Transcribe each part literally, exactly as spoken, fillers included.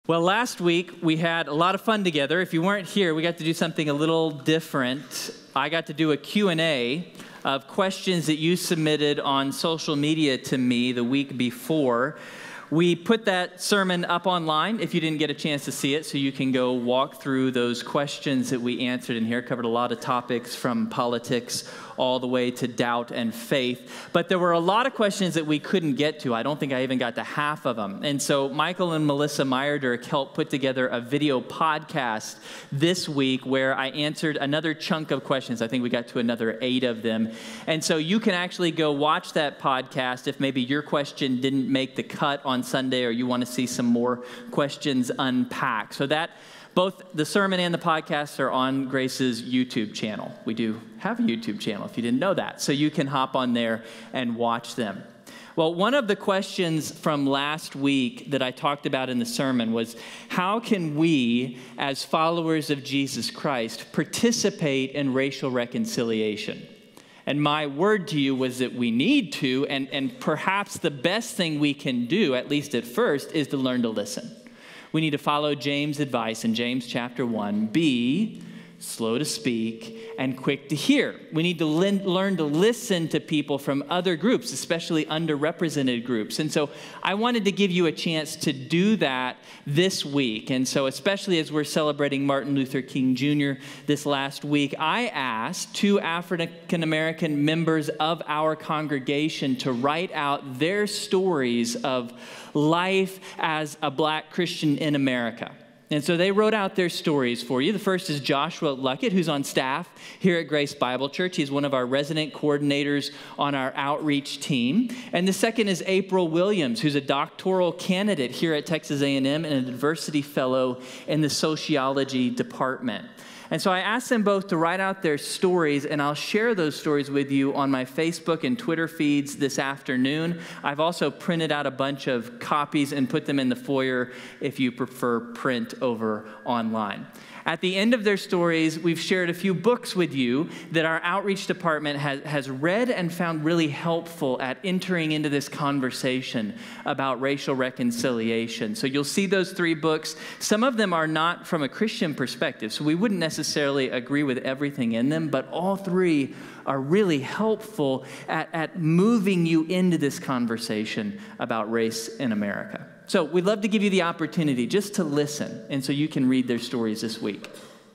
Well, last week we had a lot of fun together. If you weren't here, we got to do something a little different. I got to do a Q and A of questions that you submitted on social media to me the week before. We put that sermon up online if you didn't get a chance to see it, so you can go walk through those questions that we answered in here. Covered a lot of topics from politics all the way to doubt and faith. But there were a lot of questions that we couldn't get to. I don't think I even got to half of them. And so Michael and Melissa Meyerdirk helped put together a video podcast this week where I answered another chunk of questions. I think we got to another eight of them. And so you can actually go watch that podcast if maybe your question didn't make the cut on Sunday or you want to see some more questions unpacked. So that both the sermon and the podcast are on Grace's YouTube channel. We do have a YouTube channel, if you didn't know that. So you can hop on there and watch them. Well, one of the questions from last week that I talked about in the sermon was, how can we, as followers of Jesus Christ, participate in racial reconciliation? And my word to you was that we need to, and, and perhaps the best thing we can do, at least at first, is to learn to listen. We need to follow James' advice in James chapter one, be slow to speak and quick to hear. We need to learn to listen to people from other groups, especially underrepresented groups. And so I wanted to give you a chance to do that this week. And so especially as we're celebrating Martin Luther King Junior this last week, I asked two African-American members of our congregation to write out their stories of life as a Black Christian in America. And so they wrote out their stories for you. The first is Joshua Luckett, who's on staff here at Grace Bible Church. He's one of our resident coordinators on our outreach team. And the second is April Williams, who's a doctoral candidate here at Texas A and M and a diversity fellow in the sociology department. And so I asked them both to write out their stories, and I'll share those stories with you on my Facebook and Twitter feeds this afternoon. I've also printed out a bunch of copies and put them in the foyer if you prefer print over online. At the end of their stories, we've shared a few books with you that our outreach department has, has read and found really helpful at entering into this conversation about racial reconciliation. So you'll see those three books. Some of them are not from a Christian perspective, so we wouldn't necessarily agree with everything in them, but all three are really helpful at, at moving you into this conversation about race in America. So we'd love to give you the opportunity just to listen, and so you can read their stories this week.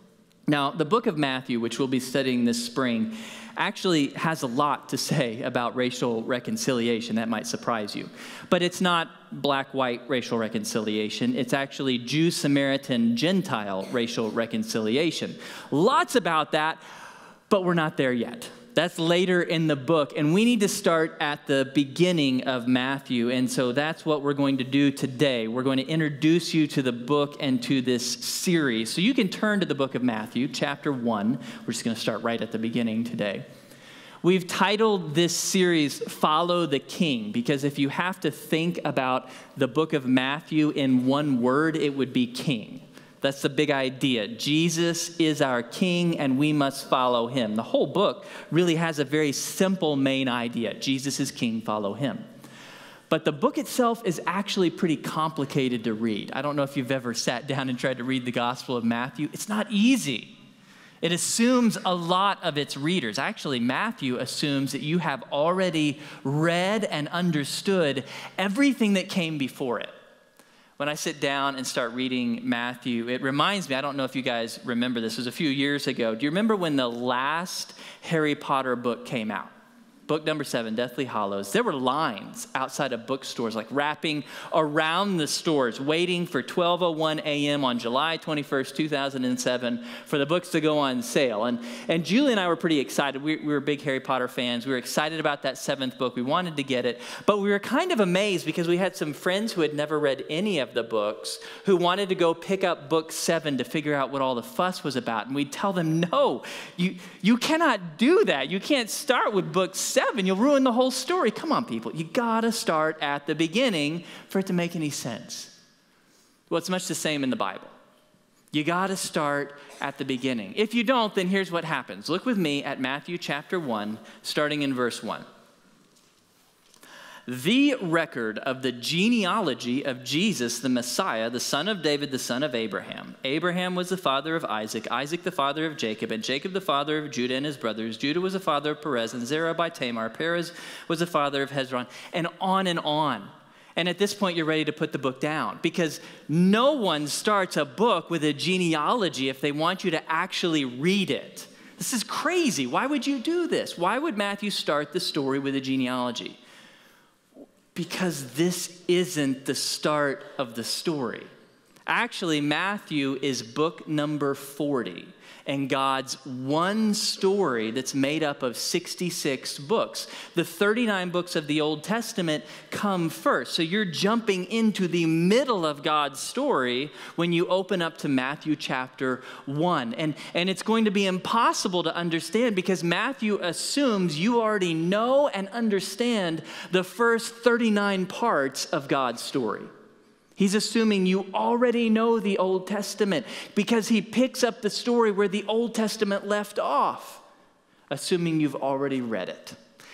Now, the book of Matthew, which we'll be studying this spring, actually has a lot to say about racial reconciliation. That might surprise you. But it's not black-white racial reconciliation. It's actually Jew, Samaritan, Gentile racial reconciliation. Lots about that, but we're not there yet. That's later in the book, and we need to start at the beginning of Matthew, and so that's what we're going to do today. We're going to introduce you to the book and to this series. So you can turn to the book of Matthew, chapter one. We're just going to start right at the beginning today. We've titled this series, Follow the King, because if you have to think about the book of Matthew in one word, it would be king. That's the big idea. Jesus is our king, and we must follow him. The whole book really has a very simple main idea. Jesus is king, follow him. But the book itself is actually pretty complicated to read. I don't know if you've ever sat down and tried to read the Gospel of Matthew. It's not easy. It assumes a lot of its readers. Actually, Matthew assumes that you have already read and understood everything that came before it. When I sit down and start reading Matthew, it reminds me, I don't know if you guys remember this, it was a few years ago. Do you remember when the last Harry Potter book came out? Book number seven, Deathly Hallows. There were lines outside of bookstores, like wrapping around the stores, waiting for twelve oh one a.m. on July twenty-first, two thousand seven, for the books to go on sale. And, and Julie and I were pretty excited. We, we were big Harry Potter fans. We were excited about that seventh book. We wanted to get it. But we were kind of amazed because we had some friends who had never read any of the books who wanted to go pick up book seven to figure out what all the fuss was about. And we'd tell them, no, you, you cannot do that. You can't start with book seven. You'll ruin the whole story. Come on, people. You got to start at the beginning for it to make any sense. Well, it's much the same in the Bible. You got to start at the beginning. If you don't, then here's what happens. Look with me at Matthew chapter one, starting in verse one. the record of the genealogy of Jesus, the Messiah, the son of David, the son of Abraham. Abraham was the father of Isaac, Isaac the father of Jacob, and Jacob the father of Judah and his brothers. Judah was the father of Perez, and Zerah by Tamar. Perez was the father of Hezron, and on and on. And at this point, you're ready to put the book down, because no one starts a book with a genealogy if they want you to actually read it. This is crazy. Why would you do this? Why would Matthew start the story with a genealogy? Because this isn't the start of the story. Actually, Matthew is book number forty in God's one story that's made up of sixty-six books. The thirty-nine books of the Old Testament come first. So you're jumping into the middle of God's story when you open up to Matthew chapter one. And, and it's going to be impossible to understand because Matthew assumes you already know and understand the first thirty-nine parts of God's story. He's assuming you already know the Old Testament because he picks up the story where the Old Testament left off, assuming you've already read it.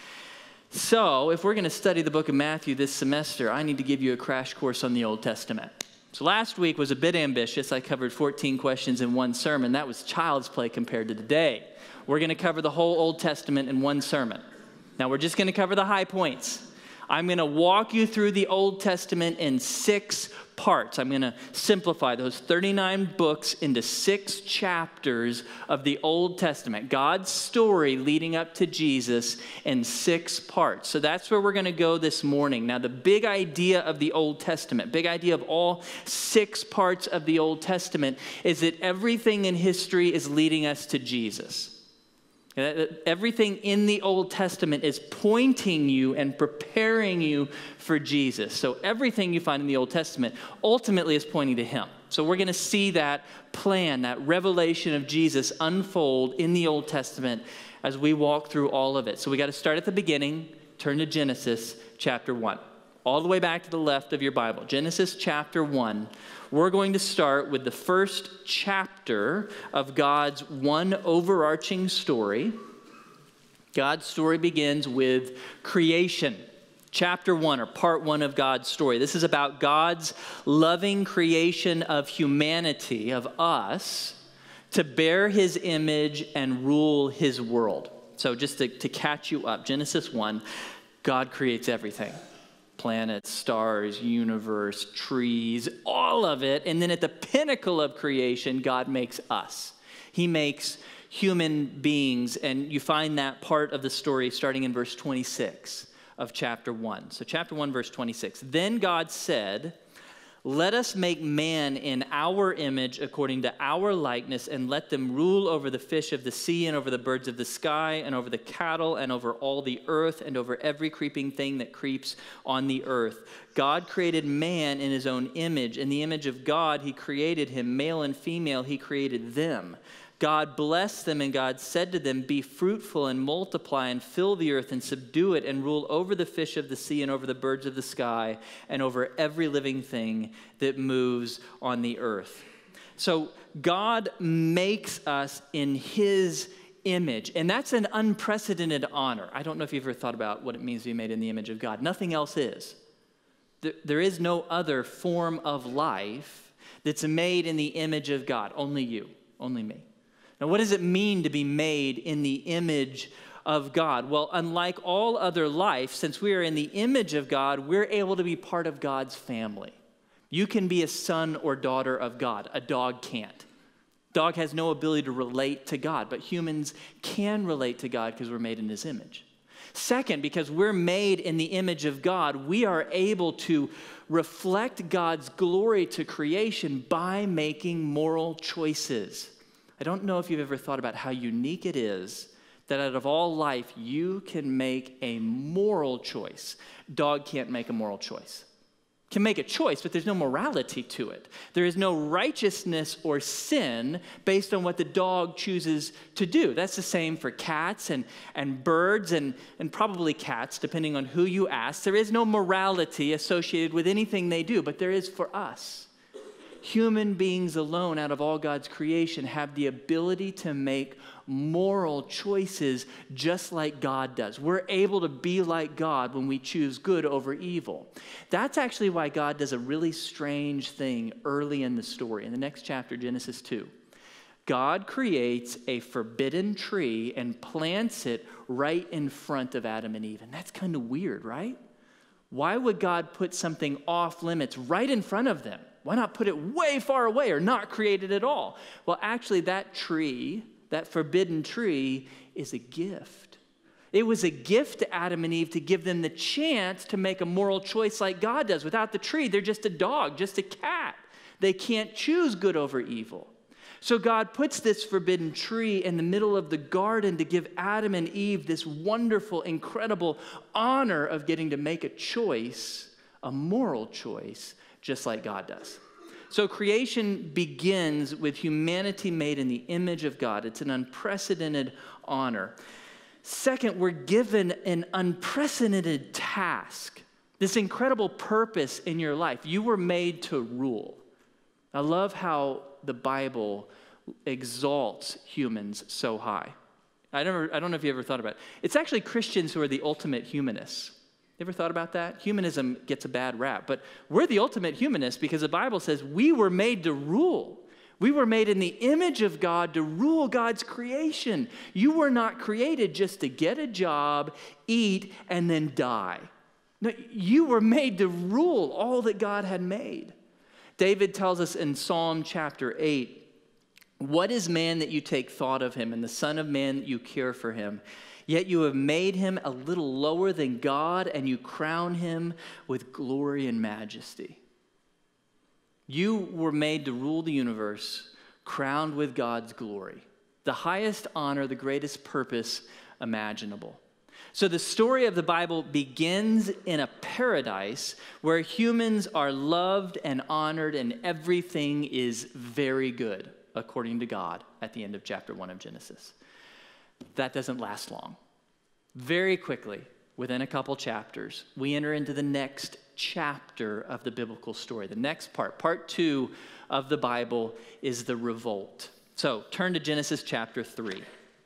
So if we're going to study the book of Matthew this semester, I need to give you a crash course on the Old Testament. So last week was a bit ambitious. I covered fourteen questions in one sermon. That was child's play compared to today. We're going to cover the whole Old Testament in one sermon. Now we're just going to cover the high points. I'm going to walk you through the Old Testament in six parts. I'm going to simplify those thirty-nine books into six chapters of the Old Testament. God's story leading up to Jesus in six parts. So that's where we're going to go this morning. Now, the big idea of the Old Testament, big idea of all six parts of the Old Testament is that everything in history is leading us to Jesus. Everything in the Old Testament is pointing you and preparing you for Jesus. So everything you find in the Old Testament ultimately is pointing to him. So we're going to see that plan, that revelation of Jesus unfold in the Old Testament as we walk through all of it. So we got to start at the beginning, turn to Genesis chapter one. All the way back to the left of your Bible. Genesis chapter one. We're going to start with the first chapter of God's one overarching story. God's story begins with creation. Chapter one, or part one of God's story. This is about God's loving creation of humanity, of us, to bear his image and rule his world. So just to, to catch you up, Genesis one, God creates everything. Planets, stars, universe, trees, all of it. And then at the pinnacle of creation, God makes us. He makes human beings. And you find that part of the story starting in verse twenty-six of chapter one. So chapter one, verse twenty-six. Then God said, "Let us make man in our image according to our likeness, and let them rule over the fish of the sea and over the birds of the sky and over the cattle and over all the earth and over every creeping thing that creeps on the earth." God created man in his own image. In the image of God, he created him. Male and female, he created them. God blessed them, and God said to them, "Be fruitful and multiply and fill the earth and subdue it and rule over the fish of the sea and over the birds of the sky and over every living thing that moves on the earth." So God makes us in his image, and that's an unprecedented honor. I don't know if you've ever thought about what it means to be made in the image of God. Nothing else is. There is no other form of life that's made in the image of God. Only you, only me. Now, what does it mean to be made in the image of God? Well, unlike all other life, since we are in the image of God, we're able to be part of God's family. You can be a son or daughter of God. A dog can't. Dog has no ability to relate to God, but humans can relate to God because we're made in his image. Second, because we're made in the image of God, we are able to reflect God's glory to creation by making moral choices. I don't know if you've ever thought about how unique it is that out of all life, you can make a moral choice. Dog can't make a moral choice. Can make a choice, but there's no morality to it. There is no righteousness or sin based on what the dog chooses to do. That's the same for cats and, and birds and, and probably cats, depending on who you ask. There is no morality associated with anything they do, but there is for us. human beings alone out of all God's creation have the ability to make moral choices just like God does. We're able to be like God when we choose good over evil. That's actually why God does a really strange thing early in the story. In the next chapter, Genesis two. God creates a forbidden tree and plants it right in front of Adam and Eve. And that's kind of weird, right? Why would God put something off limits right in front of them? Why not put it way far away or not create it at all? Well, actually, that tree, that forbidden tree, is a gift. It was a gift to Adam and Eve to give them the chance to make a moral choice like God does. Without the tree, they're just a dog, just a cat. They can't choose good over evil. So God puts this forbidden tree in the middle of the garden to give Adam and Eve this wonderful, incredible honor of getting to make a choice, a moral choice, just like God does. So creation begins with humanity made in the image of God. It's an unprecedented honor. Second, we're given an unprecedented task, this incredible purpose in your life. You were made to rule. I love how the Bible exalts humans so high. I never, I don't know if you ever thought about it. It's actually Christians who are the ultimate humanists. You ever thought about that? Humanism gets a bad rap, but we're the ultimate humanists because the Bible says we were made to rule. We were made in the image of God to rule God's creation. You were not created just to get a job, eat, and then die. No, you were made to rule all that God had made. David tells us in Psalm chapter eight, "What is man that you take thought of him, and the son of man that you care for him? Yet you have made him a little lower than God, and you crown him with glory and majesty." You were made to rule the universe, crowned with God's glory. The highest honor, the greatest purpose imaginable. So the story of the Bible begins in a paradise where humans are loved and honored and everything is very good, according to God, at the end of chapter one of Genesis. That doesn't last long. Very quickly, within a couple chapters, we enter into the next chapter of the biblical story. The next part, part two of the Bible, is the revolt. So turn to Genesis chapter three.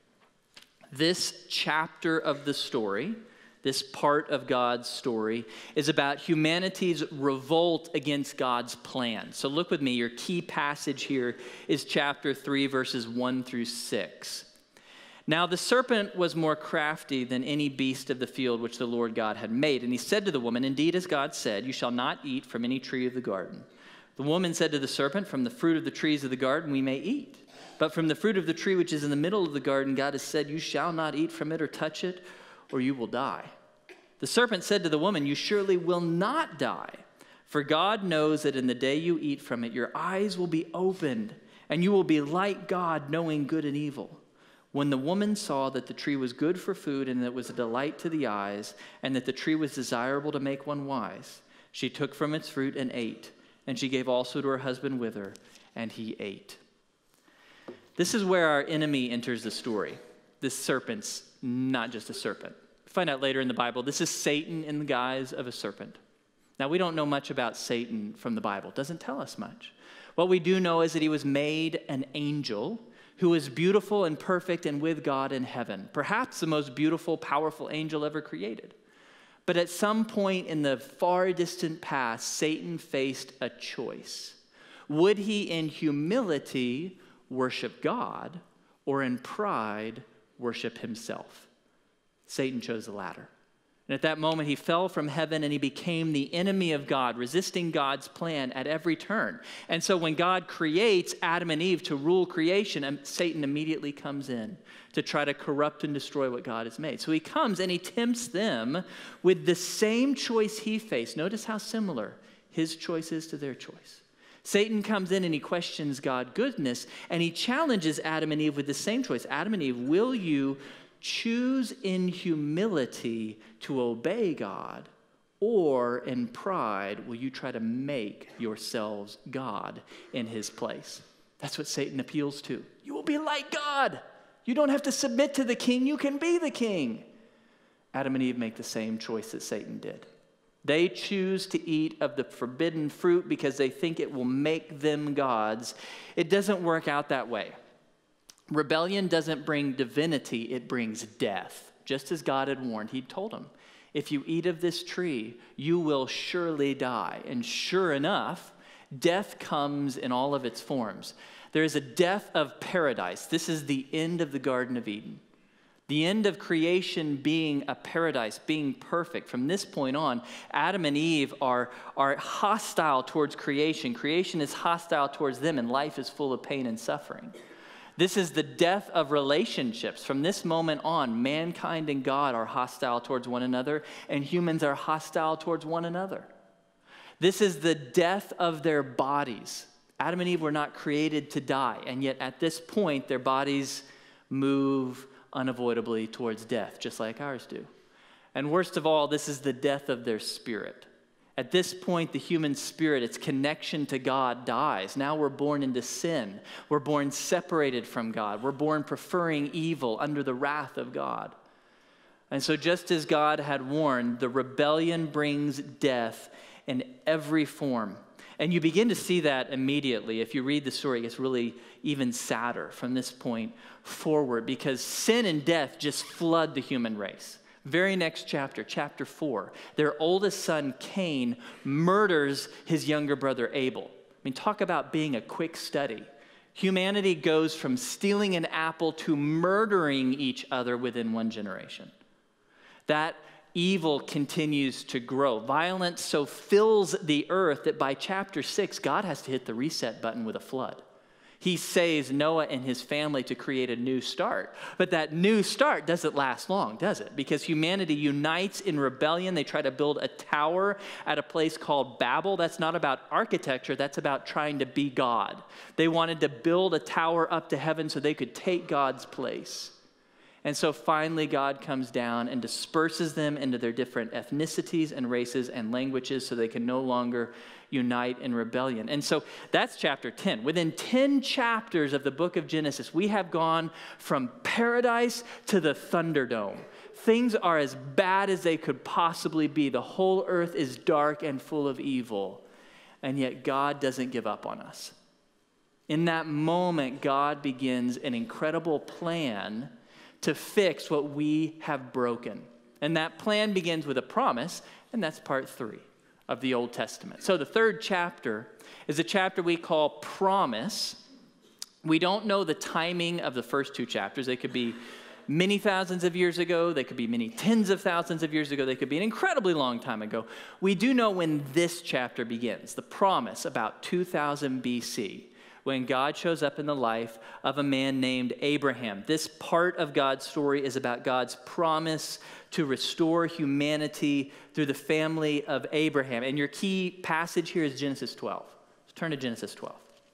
This chapter of the story, this part of God's story, is about humanity's revolt against God's plan. So look with me. Your key passage here is chapter three, verses one through six. "Now the serpent was more crafty than any beast of the field which the Lord God had made. And he said to the woman, 'Indeed, as God said, you shall not eat from any tree of the garden.' The woman said to the serpent, 'From the fruit of the trees of the garden we may eat. But from the fruit of the tree which is in the middle of the garden, God has said, you shall not eat from it or touch it, or you will die.' The serpent said to the woman, 'You surely will not die. For God knows that in the day you eat from it, your eyes will be opened, and you will be like God, knowing good and evil.' When the woman saw that the tree was good for food, and that it was a delight to the eyes, and that the tree was desirable to make one wise, she took from its fruit and ate. And she gave also to her husband with her, and he ate." This is where our enemy enters the story. This serpent's not just a serpent. We find out later in the Bible, this is Satan in the guise of a serpent. Now, we don't know much about Satan from the Bible. It doesn't tell us much. What we do know is that he was made an angel who was beautiful and perfect and with God in heaven. Perhaps the most beautiful, powerful angel ever created. But at some point in the far distant past, Satan faced a choice. Would he in humility worship God, or in pride worship himself? Satan chose the latter. And at that moment, he fell from heaven and he became the enemy of God, resisting God's plan at every turn. And so when God creates Adam and Eve to rule creation, Satan immediately comes in to try to corrupt and destroy what God has made. So he comes and he tempts them with the same choice he faced. Notice how similar his choice is to their choice. Satan comes in and he questions God's goodness, and he challenges Adam and Eve with the same choice. Adam and Eve, will you choose in humility to obey God, or in pride will you try to make yourselves God in his place? That's what Satan appeals to. You will be like God. You don't have to submit to the king. You can be the king. Adam and Eve make the same choice that Satan did. They choose to eat of the forbidden fruit because they think it will make them gods. It doesn't work out that way. Rebellion doesn't bring divinity, it brings death. Just as God had warned, he told them, if you eat of this tree, you will surely die. And sure enough, death comes in all of its forms. There is a death of paradise. This is the end of the Garden of Eden. The end of creation being a paradise, being perfect. From this point on, Adam and Eve are, are hostile towards creation. Creation is hostile towards them, and life is full of pain and suffering. This is the death of relationships. From this moment on, mankind and God are hostile towards one another, and humans are hostile towards one another. This is the death of their bodies. Adam and Eve were not created to die, and yet at this point, their bodies move unavoidably towards death, just like ours do. And worst of all, this is the death of their spirit. At this point, the human spirit, its connection to God dies. Now we're born into sin. We're born separated from God. We're born preferring evil under the wrath of God. And so just as God had warned, the rebellion brings death in every form. And you begin to see that immediately. If you read the story, it gets really even sadder from this point forward because sin and death just flood the human race. Very next chapter, chapter four, their oldest son, Cain, murders his younger brother, Abel. I mean, talk about being a quick study. Humanity goes from stealing an apple to murdering each other within one generation. That evil continues to grow. Violence so fills the earth that by chapter six, God has to hit the reset button with a flood. He saves Noah and his family to create a new start. But that new start doesn't last long, does it? Because humanity unites in rebellion. They try to build a tower at a place called Babel. That's not about architecture. That's about trying to be God. They wanted to build a tower up to heaven so they could take God's place. And so finally God comes down and disperses them into their different ethnicities and races and languages so they can no longer unite in rebellion. And so that's chapter ten. Within ten chapters of the book of Genesis, we have gone from paradise to the Thunderdome. Things are as bad as they could possibly be. The whole earth is dark and full of evil. And yet God doesn't give up on us. In that moment, God begins an incredible plan to fix what we have broken. And that plan begins with a promise, and that's part three of the Old Testament. So the third chapter is a chapter we call Promise. We don't know the timing of the first two chapters. They could be many thousands of years ago. They could be many tens of thousands of years ago. They could be an incredibly long time ago. We do know when this chapter begins, the Promise, about two thousand B C, when God shows up in the life of a man named Abraham. This part of God's story is about God's promise to restore humanity through the family of Abraham. And your key passage here is Genesis twelve. So turn to Genesis twelve.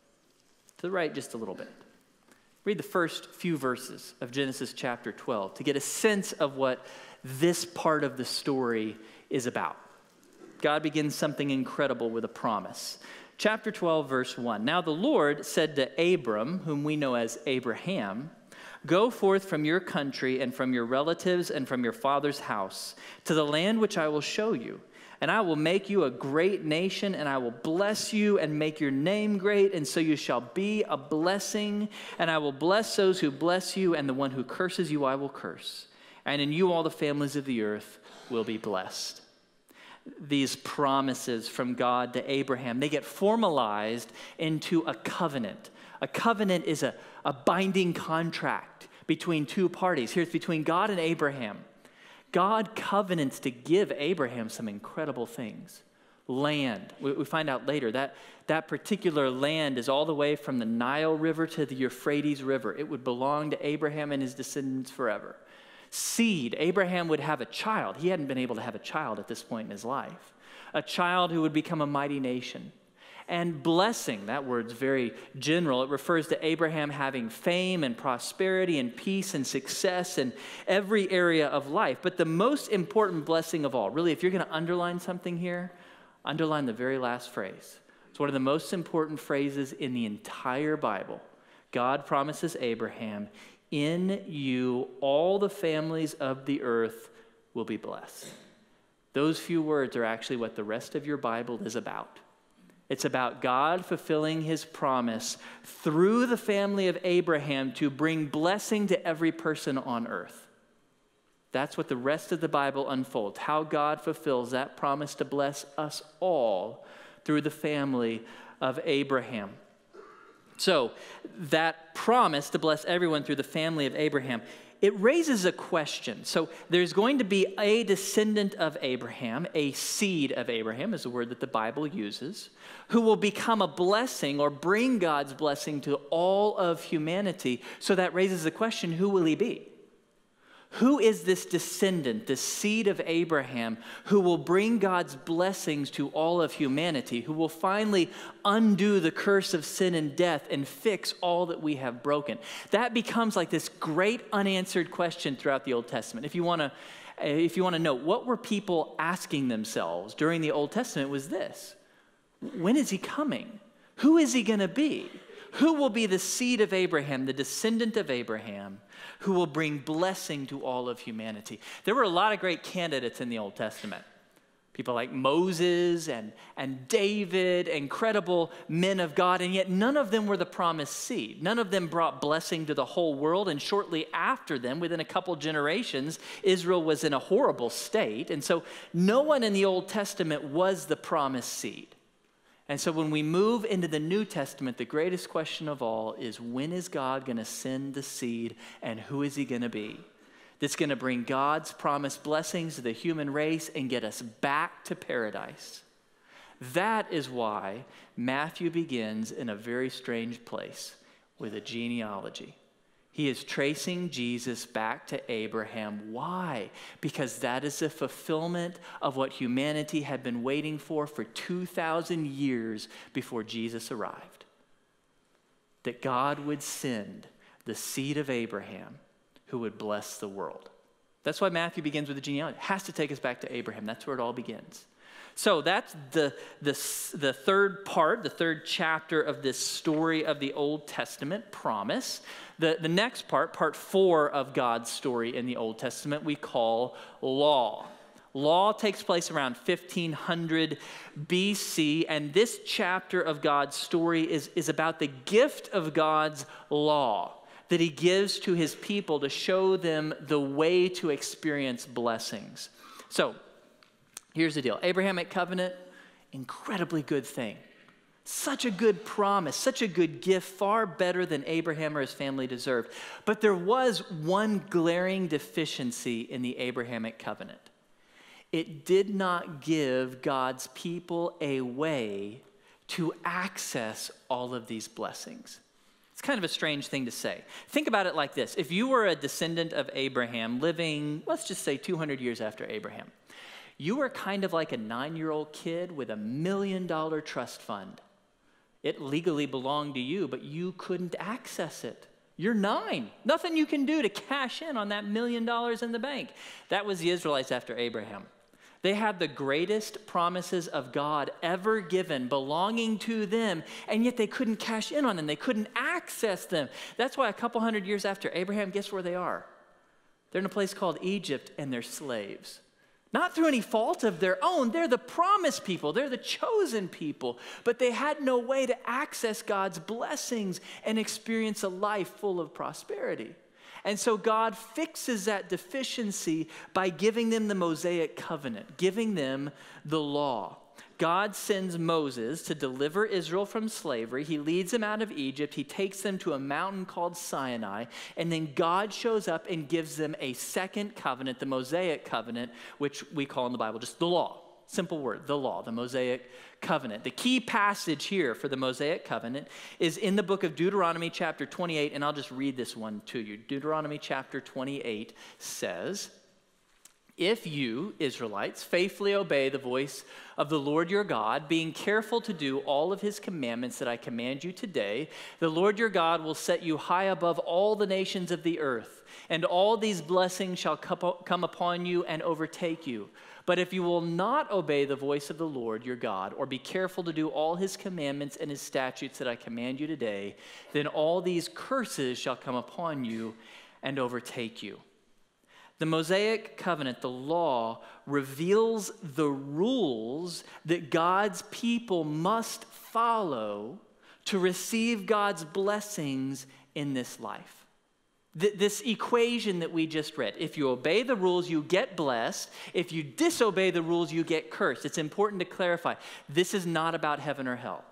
To the right just a little bit. Read the first few verses of Genesis chapter twelve to get a sense of what this part of the story is about. God begins something incredible with a promise. Chapter twelve, verse one. Now the Lord said to Abram, whom we know as Abraham, go forth from your country and from your relatives and from your father's house to the land which I will show you. And I will make you a great nation, and I will bless you and make your name great, and so you shall be a blessing. And I will bless those who bless you, and the one who curses you I will curse. And in you all the families of the earth will be blessed. These promises from God to Abraham, they get formalized into a covenant. A covenant is a, a binding contract between two parties. Here it's between God and Abraham. God covenants to give Abraham some incredible things. Land, we, we find out later, that, that particular land is all the way from the Nile River to the Euphrates River. It would belong to Abraham and his descendants forever. Seed, Abraham would have a child. He hadn't been able to have a child at this point in his life. A child who would become a mighty nation. And blessing, that word's very general. It refers to Abraham having fame and prosperity and peace and success in every area of life. But the most important blessing of all, really, if you're going to underline something here, underline the very last phrase. It's one of the most important phrases in the entire Bible. God promises Abraham, in you all the families of the earth will be blessed. Those few words are actually what the rest of your Bible is about. It's about God fulfilling his promise through the family of Abraham to bring blessing to every person on earth. That's what the rest of the Bible unfolds, how God fulfills that promise to bless us all through the family of Abraham. So that promise to bless everyone through the family of Abraham, it raises a question. So there's going to be a descendant of Abraham, a seed of Abraham is the word that the Bible uses, who will become a blessing or bring God's blessing to all of humanity. So that raises the question, who will he be? Who is this descendant, the seed of Abraham, who will bring God's blessings to all of humanity, who will finally undo the curse of sin and death and fix all that we have broken? That becomes like this great unanswered question throughout the Old Testament. If you want to, if you want to know, what were people asking themselves during the Old Testament was this: when is he coming? Who is he going to be? Who will be the seed of Abraham, the descendant of Abraham, who will bring blessing to all of humanity? There were a lot of great candidates in the Old Testament. People like Moses and, and David, incredible men of God, and yet none of them were the promised seed. None of them brought blessing to the whole world, and shortly after them, within a couple generations, Israel was in a horrible state, and so no one in the Old Testament was the promised seed. And so when we move into the New Testament, the greatest question of all is, when is God going to send the seed, and who is he going to be? That's going to bring God's promised blessings to the human race and get us back to paradise. That is why Matthew begins in a very strange place with a genealogy. He is tracing Jesus back to Abraham. Why? Because that is the fulfillment of what humanity had been waiting for for two thousand years before Jesus arrived. That God would send the seed of Abraham who would bless the world. That's why Matthew begins with the genealogy. It has to take us back to Abraham. That's where it all begins. So that's the, the, the third part, the third chapter of this story of the Old Testament promise. The, the next part, part four of God's story in the Old Testament, we call law. Law takes place around fifteen hundred B C, and this chapter of God's story is, is about the gift of God's law that he gives to his people to show them the way to experience blessings. So, here's the deal. Abrahamic covenant, incredibly good thing. Such a good promise, such a good gift, far better than Abraham or his family deserved. But there was one glaring deficiency in the Abrahamic covenant. It did not give God's people a way to access all of these blessings. It's kind of a strange thing to say. Think about it like this. If you were a descendant of Abraham living, let's just say two hundred years after Abraham, you were kind of like a nine-year-old kid with a million-dollar trust fund. It legally belonged to you, but you couldn't access it. You're nine. Nothing you can do to cash in on that million dollars in the bank. That was the Israelites after Abraham. They had the greatest promises of God ever given belonging to them, and yet they couldn't cash in on them. They couldn't access them. That's why a couple hundred years after Abraham, guess where they are? They're in a place called Egypt, and they're slaves. Not through any fault of their own. They're the promised people. They're the chosen people. But they had no way to access God's blessings and experience a life full of prosperity. And so God fixes that deficiency by giving them the Mosaic covenant, giving them the law. God sends Moses to deliver Israel from slavery. He leads them out of Egypt. He takes them to a mountain called Sinai. And then God shows up and gives them a second covenant, the Mosaic covenant, which we call in the Bible just the law. Simple word, the law, the Mosaic covenant. The key passage here for the Mosaic covenant is in the book of Deuteronomy chapter twenty-eight, and I'll just read this one to you. Deuteronomy chapter twenty-eight says, "If you, Israelites, faithfully obey the voice of the Lord your God, being careful to do all of his commandments that I command you today, the Lord your God will set you high above all the nations of the earth, and all these blessings shall come upon you and overtake you. But if you will not obey the voice of the Lord your God, or be careful to do all his commandments and his statutes that I command you today, then all these curses shall come upon you and overtake you." The Mosaic covenant, the law, reveals the rules that God's people must follow to receive God's blessings in this life. This equation that we just read, if you obey the rules, you get blessed. If you disobey the rules, you get cursed. It's important to clarify, this is not about heaven or hell.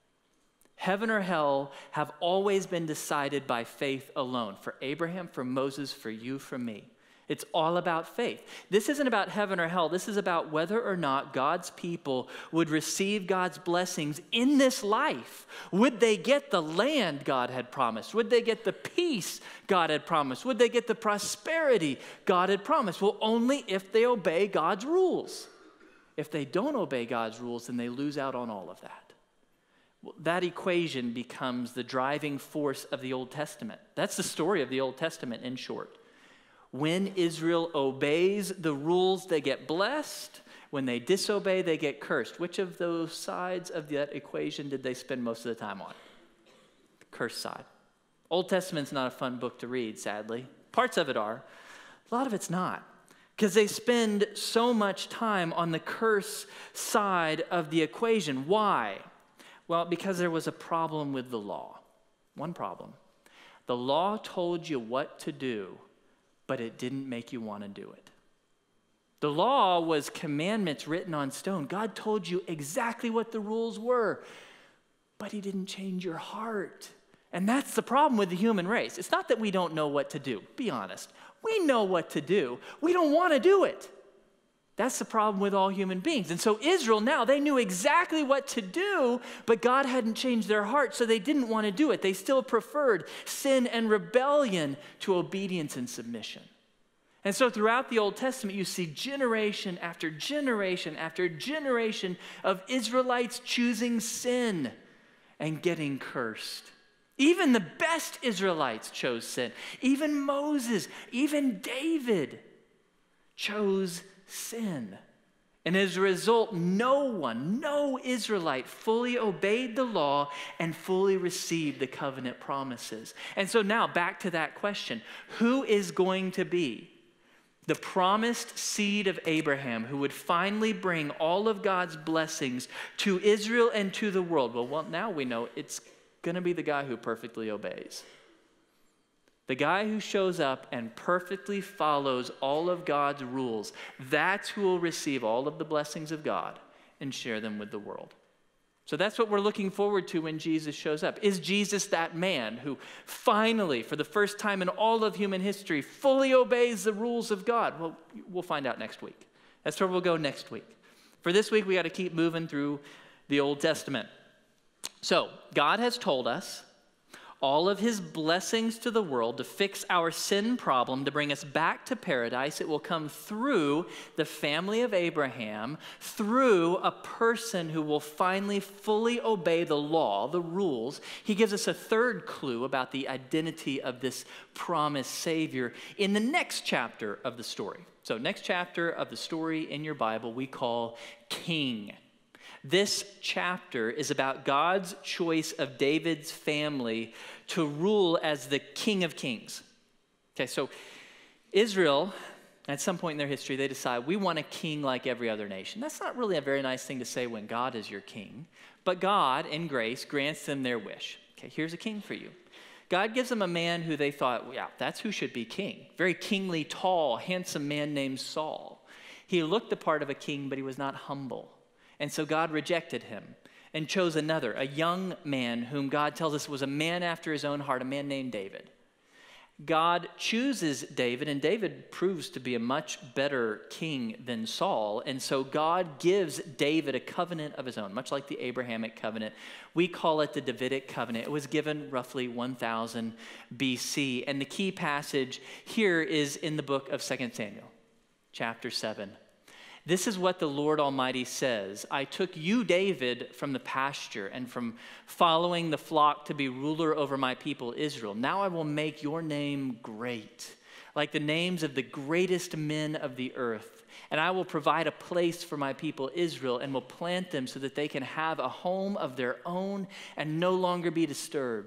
Heaven or hell have always been decided by faith alone. For Abraham, for Moses, for you, for me. It's all about faith. This isn't about heaven or hell. This is about whether or not God's people would receive God's blessings in this life. Would they get the land God had promised? Would they get the peace God had promised? Would they get the prosperity God had promised? Well, only if they obey God's rules. If they don't obey God's rules, then they lose out on all of that. Well, that equation becomes the driving force of the Old Testament. That's the story of the Old Testament in short. When Israel obeys the rules, they get blessed. When they disobey, they get cursed. Which of those sides of that equation did they spend most of the time on? The cursed side. Old Testament's not a fun book to read, sadly. Parts of it are. A lot of it's not. Because they spend so much time on the curse side of the equation. Why? Well, because there was a problem with the law. One problem. The law told you what to do, but it didn't make you want to do it. The law was commandments written on stone. God told you exactly what the rules were, but he didn't change your heart. And that's the problem with the human race. It's not that we don't know what to do. Be honest. We know what to do. We don't want to do it. That's the problem with all human beings. And so Israel now, they knew exactly what to do, but God hadn't changed their heart, so they didn't want to do it. They still preferred sin and rebellion to obedience and submission. And so throughout the Old Testament, you see generation after generation after generation of Israelites choosing sin and getting cursed. Even the best Israelites chose sin. Even Moses, even David chose sin. And as a result, no one, no Israelite fully obeyed the law and fully received the covenant promises. And so now back to that question, who is going to be the promised seed of Abraham who would finally bring all of God's blessings to Israel and to the world? Well, well now we know it's going to be the guy who perfectly obeys. The guy who shows up and perfectly follows all of God's rules. That's who will receive all of the blessings of God and share them with the world. So that's what we're looking forward to when Jesus shows up. Is Jesus that man who finally, for the first time in all of human history, fully obeys the rules of God? Well, we'll find out next week. That's where we'll go next week. For this week, we got to keep moving through the Old Testament. So God has told us all of his blessings to the world to fix our sin problem, to bring us back to paradise. It will come through the family of Abraham, through a person who will finally fully obey the law, the rules. He gives us a third clue about the identity of this promised Savior in the next chapter of the story. So next chapter of the story in your Bible we call King. This chapter is about God's choice of David's family to rule as the King of Kings. Okay, so Israel, at some point in their history, they decide, we want a king like every other nation. That's not really a very nice thing to say when God is your king, but God, in grace, grants them their wish. Okay, here's a king for you. God gives them a man who they thought, yeah, that's who should be king. Very kingly, tall, handsome man named Saul. He looked the part of a king, but he was not humble. And so God rejected him and chose another, a young man whom God tells us was a man after his own heart, a man named David. God chooses David, and David proves to be a much better king than Saul. And so God gives David a covenant of his own, much like the Abrahamic covenant. We call it the Davidic covenant. It was given roughly one thousand B C. And the key passage here is in the book of Second Samuel, chapter seven. This is what the Lord Almighty says. I took you, David, from the pasture and from following the flock to be ruler over my people Israel. Now I will make your name great, like the names of the greatest men of the earth. And I will provide a place for my people Israel and will plant them so that they can have a home of their own and no longer be disturbed.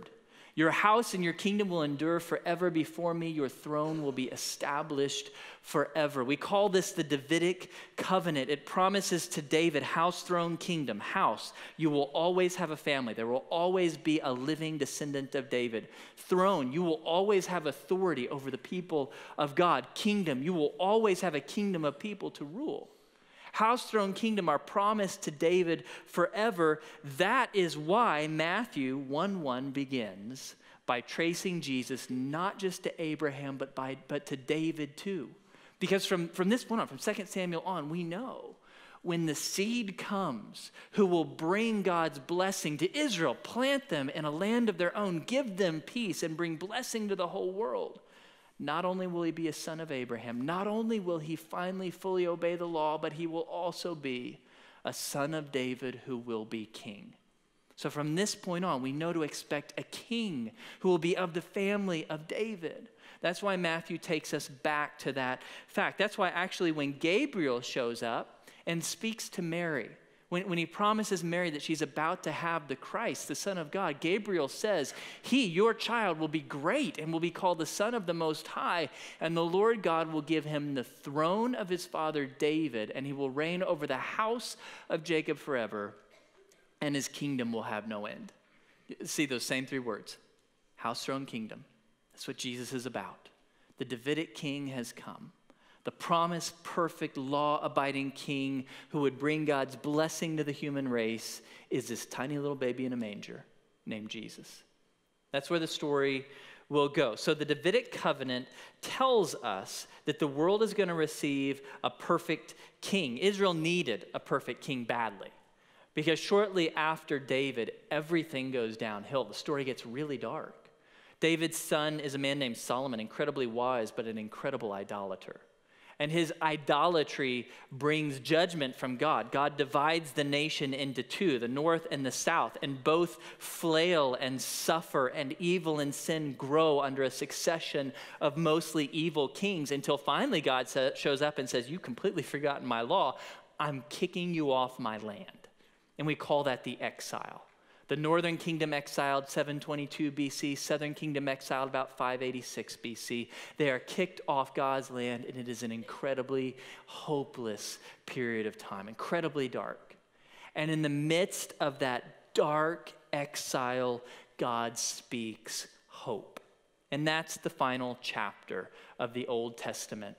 Your house and your kingdom will endure forever before me. Your throne will be established forever. We call this the Davidic covenant. It promises to David, house, throne, kingdom. House, you will always have a family. There will always be a living descendant of David. Throne, you will always have authority over the people of God. Kingdom, you will always have a kingdom of people to rule. House, throne, kingdom are promised to David forever. That is why Matthew one one begins by tracing Jesus not just to Abraham, but, by, but to David too. Because from, from this point on, from Second Samuel on, we know when the seed comes who will bring God's blessing to Israel, plant them in a land of their own, give them peace, and bring blessing to the whole world. Not only will he be a son of Abraham, not only will he finally fully obey the law, but he will also be a son of David who will be king. So from this point on, we know to expect a king who will be of the family of David. That's why Matthew takes us back to that fact. That's why actually when Gabriel shows up and speaks to Mary, When, when he promises Mary that she's about to have the Christ, the Son of God, Gabriel says, he, your child, will be great and will be called the Son of the Most High, and the Lord God will give him the throne of his father David, and he will reign over the house of Jacob forever, and his kingdom will have no end. See those same three words, house, throne, kingdom. That's what Jesus is about. The Davidic king has come. The promised, perfect, law-abiding king who would bring God's blessing to the human race is this tiny little baby in a manger named Jesus. That's where the story will go. So the Davidic covenant tells us that the world is going to receive a perfect king. Israel needed a perfect king badly because shortly after David, everything goes downhill. The story gets really dark. David's son is a man named Solomon, incredibly wise, but an incredible idolater. And his idolatry brings judgment from God. God divides the nation into two, the north and the south, and both flail and suffer, and evil and sin grow under a succession of mostly evil kings until finally God shows up and says, "You've completely forgotten my law. I'm kicking you off my land." And we call that the exile. The northern kingdom exiled seven twenty-two B C, southern kingdom exiled about five eighty-six B C. They are kicked off God's land, and it is an incredibly hopeless period of time, incredibly dark. And in the midst of that dark exile, God speaks hope. And that's the final chapter of the Old Testament,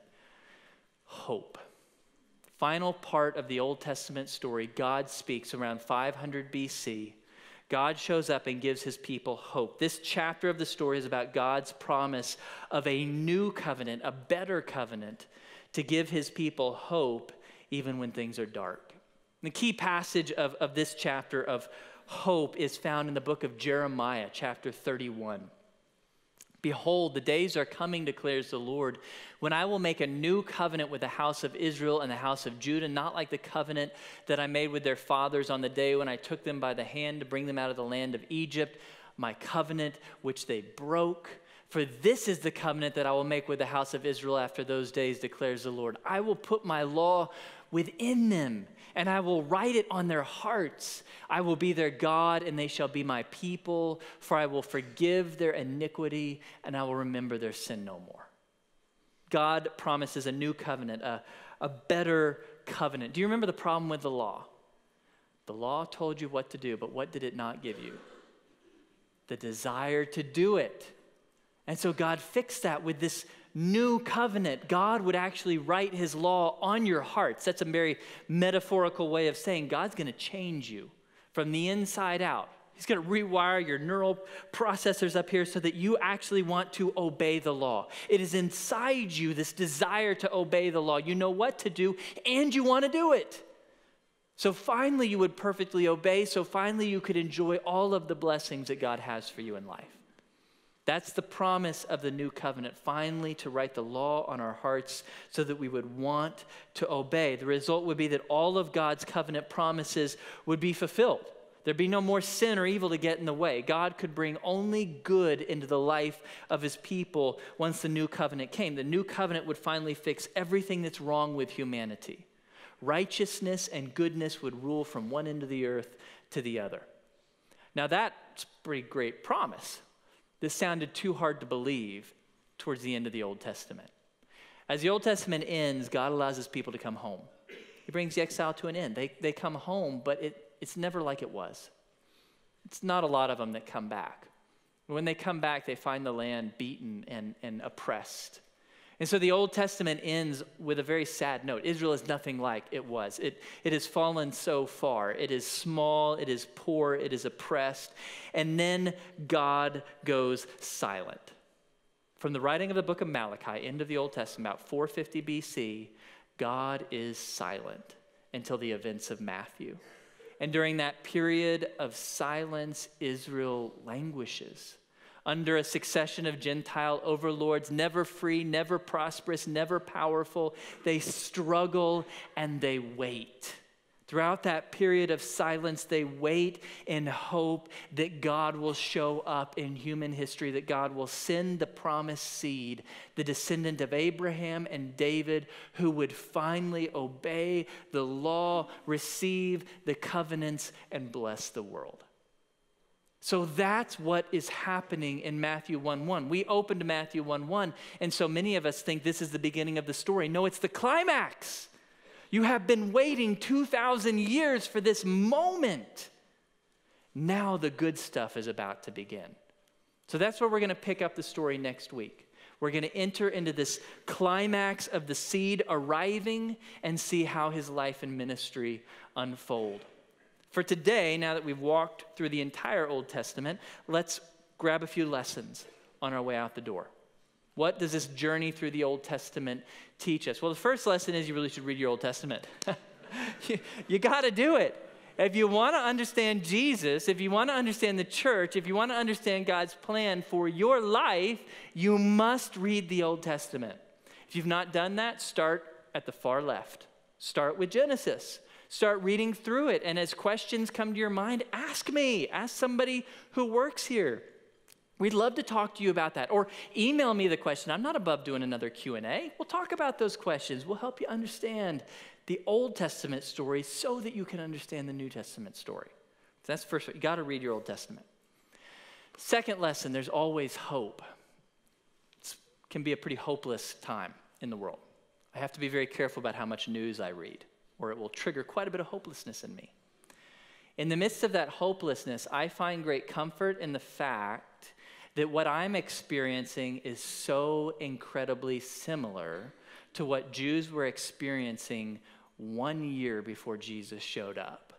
hope. Final part of the Old Testament story, God speaks around five hundred B C. God shows up and gives his people hope. This chapter of the story is about God's promise of a new covenant, a better covenant, to give his people hope even when things are dark. The key passage of, of this chapter of hope is found in the book of Jeremiah, chapter thirty-one. "Behold, the days are coming, declares the Lord, when I will make a new covenant with the house of Israel and the house of Judah, not like the covenant that I made with their fathers on the day when I took them by the hand to bring them out of the land of Egypt, my covenant which they broke. For this is the covenant that I will make with the house of Israel after those days, declares the Lord. I will put my law within them, and I will write it on their hearts. I will be their God, and they shall be my people, for I will forgive their iniquity, and I will remember their sin no more." God promises a new covenant, a, a better covenant. Do you remember the problem with the law? The law told you what to do, but what did it not give you? The desire to do it. And so God fixed that with this new covenant. God would actually write his law on your hearts. That's a very metaphorical way of saying God's going to change you from the inside out. He's going to rewire your neural processors up here so that you actually want to obey the law. It is inside you, this desire to obey the law. You know what to do, and you want to do it. So finally you would perfectly obey, so finally you could enjoy all of the blessings that God has for you in life. That's the promise of the new covenant, finally to write the law on our hearts so that we would want to obey. The result would be that all of God's covenant promises would be fulfilled. There'd be no more sin or evil to get in the way. God could bring only good into the life of his people once the new covenant came. The new covenant would finally fix everything that's wrong with humanity. Righteousness and goodness would rule from one end of the earth to the other. Now that's a pretty great promise. This sounded too hard to believe towards the end of the Old Testament. As the Old Testament ends, God allows his people to come home. He brings the exile to an end. They, they come home, but it, it's never like it was. It's not a lot of them that come back. When they come back, they find the land beaten and, and oppressed. And so the Old Testament ends with a very sad note. Israel is nothing like it was. It, it has fallen so far. It is small, it is poor, it is oppressed. And then God goes silent. From the writing of the book of Malachi, end of the Old Testament, about four fifty B C, God is silent until the events of Matthew. And during that period of silence, Israel languishes under a succession of Gentile overlords, never free, never prosperous, never powerful. They struggle and they wait. Throughout that period of silence, they wait in hope that God will show up in human history, that God will send the promised seed, the descendant of Abraham and David, who would finally obey the law, receive the covenants, and bless the world. So that's what is happening in Matthew one one. We opened Matthew one one, and so many of us think this is the beginning of the story. No, it's the climax. You have been waiting two thousand years for this moment. Now the good stuff is about to begin. So that's where we're going to pick up the story next week. We're going to enter into this climax of the seed arriving and see how his life and ministry unfold. For today, now that we've walked through the entire Old Testament, let's grab a few lessons on our way out the door. What does this journey through the Old Testament teach us? Well, the first lesson is you really should read your Old Testament. you you got to do it. If you want to understand Jesus, if you want to understand the church, if you want to understand God's plan for your life, you must read the Old Testament. If you've not done that, start at the far left. Start with Genesis. Start reading through it. And as questions come to your mind, ask me. Ask somebody who works here. We'd love to talk to you about that. Or email me the question. I'm not above doing another Q and A. We'll talk about those questions. We'll help you understand the Old Testament story so that you can understand the New Testament story. So that's the first one. You got to read your Old Testament. Second lesson, there's always hope. It can be a pretty hopeless time in the world. I have to be very careful about how much news I read, or it will trigger quite a bit of hopelessness in me. In the midst of that hopelessness, I find great comfort in the fact that what I'm experiencing is so incredibly similar to what Jews were experiencing one year before Jesus showed up.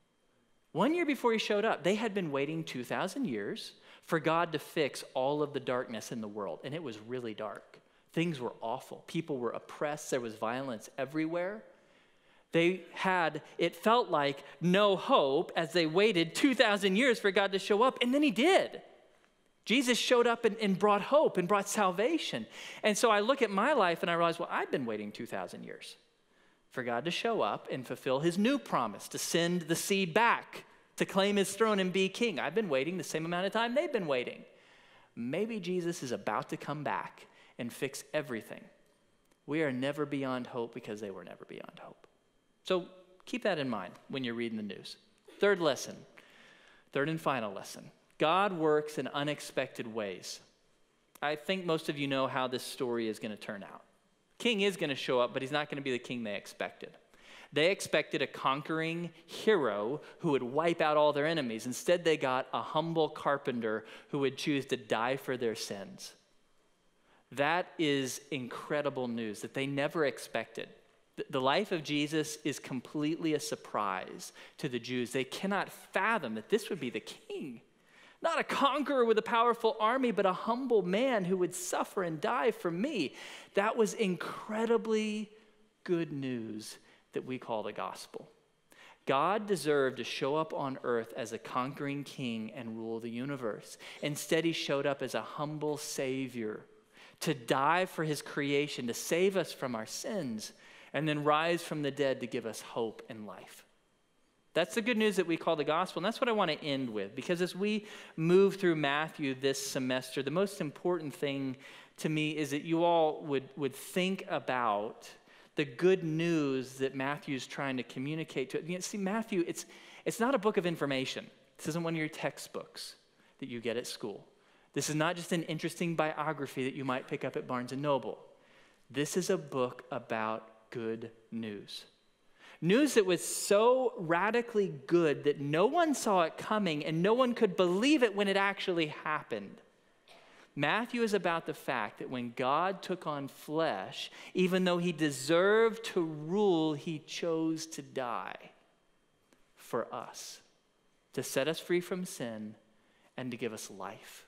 One year before he showed up, they had been waiting two thousand years for God to fix all of the darkness in the world, and it was really dark. Things were awful. People were oppressed. There was violence everywhere. They had, it felt like, no hope as they waited two thousand years for God to show up, and then he did. Jesus showed up and, and brought hope and brought salvation. And so I look at my life and I realize, well, I've been waiting two thousand years for God to show up and fulfill his new promise, to send the seed back, to claim his throne and be king. I've been waiting the same amount of time they've been waiting. Maybe Jesus is about to come back and fix everything. We are never beyond hope because they were never beyond hope. So keep that in mind when you're reading the news. Third lesson, third and final lesson. God works in unexpected ways. I think most of you know how this story is going to turn out. King is going to show up, but he's not going to be the king they expected. They expected a conquering hero who would wipe out all their enemies. Instead, they got a humble carpenter who would choose to die for their sins. That is incredible news that they never expected. The life of Jesus is completely a surprise to the Jews. They cannot fathom that this would be the king. Not a conqueror with a powerful army, but a humble man who would suffer and die for me. That was incredibly good news that we call the gospel. God deserved to show up on earth as a conquering king and rule the universe. Instead, he showed up as a humble savior to die for his creation, to save us from our sins, and then rise from the dead to give us hope and life. That's the good news that we call the gospel, and that's what I want to end with, because as we move through Matthew this semester, the most important thing to me is that you all would, would think about the good news that Matthew's trying to communicate to. You know, see, Matthew, it's, it's not a book of information. This isn't one of your textbooks that you get at school. This is not just an interesting biography that you might pick up at Barnes and Noble. This is a book about good news. News that was so radically good that no one saw it coming and no one could believe it when it actually happened. Matthew is about the fact that when God took on flesh, even though he deserved to rule, he chose to die for us, to set us free from sin and to give us life.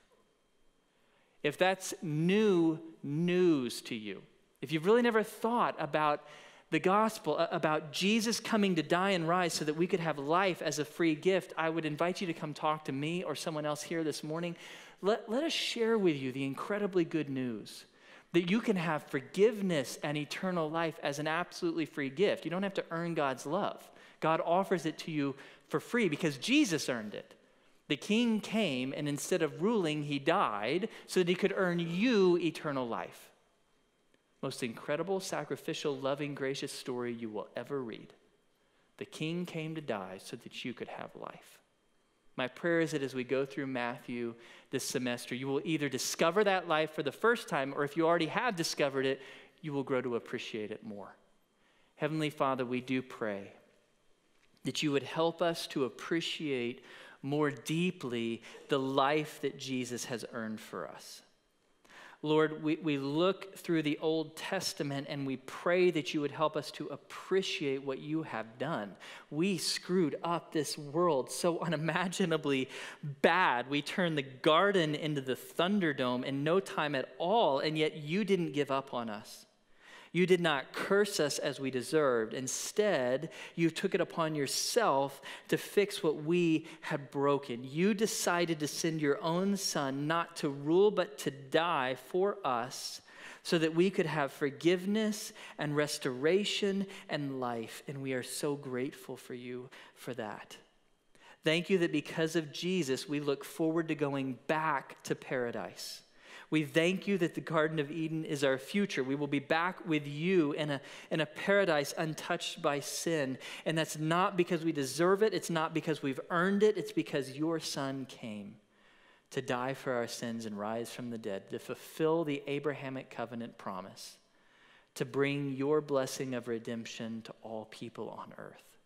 If that's new news to you, if you've really never thought about the gospel, about Jesus coming to die and rise so that we could have life as a free gift, I would invite you to come talk to me or someone else here this morning. Let, let us share with you the incredibly good news that you can have forgiveness and eternal life as an absolutely free gift. You don't have to earn God's love. God offers it to you for free because Jesus earned it. The king came, and instead of ruling, he died so that he could earn you eternal life. Most incredible, sacrificial, loving, gracious story you will ever read. The king came to die so that you could have life. My prayer is that as we go through Matthew this semester, you will either discover that life for the first time, or if you already have discovered it, you will grow to appreciate it more. Heavenly Father, we do pray that you would help us to appreciate more deeply the life that Jesus has earned for us. Lord, we, we look through the Old Testament and we pray that you would help us to appreciate what you have done. We screwed up this world so unimaginably bad. We turned the garden into the Thunderdome in no time at all, and yet you didn't give up on us. You did not curse us as we deserved. Instead, you took it upon yourself to fix what we had broken. You decided to send your own son not to rule but to die for us so that we could have forgiveness and restoration and life. And we are so grateful for you for that. Thank you that because of Jesus, we look forward to going back to paradise. We thank you that the Garden of Eden is our future. We will be back with you in a, in a paradise untouched by sin. And that's not because we deserve it. It's not because we've earned it. It's because your son came to die for our sins and rise from the dead, to fulfill the Abrahamic covenant promise, to bring your blessing of redemption to all people on earth.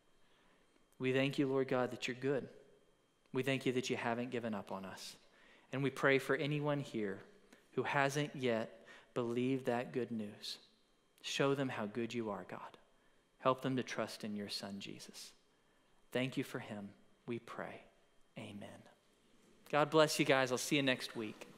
We thank you, Lord God, that you're good. We thank you that you haven't given up on us. And we pray for anyone here who hasn't yet believed that good news. Show them how good you are, God. Help them to trust in your son, Jesus. Thank you for him, we pray. Amen. God bless you guys. I'll see you next week.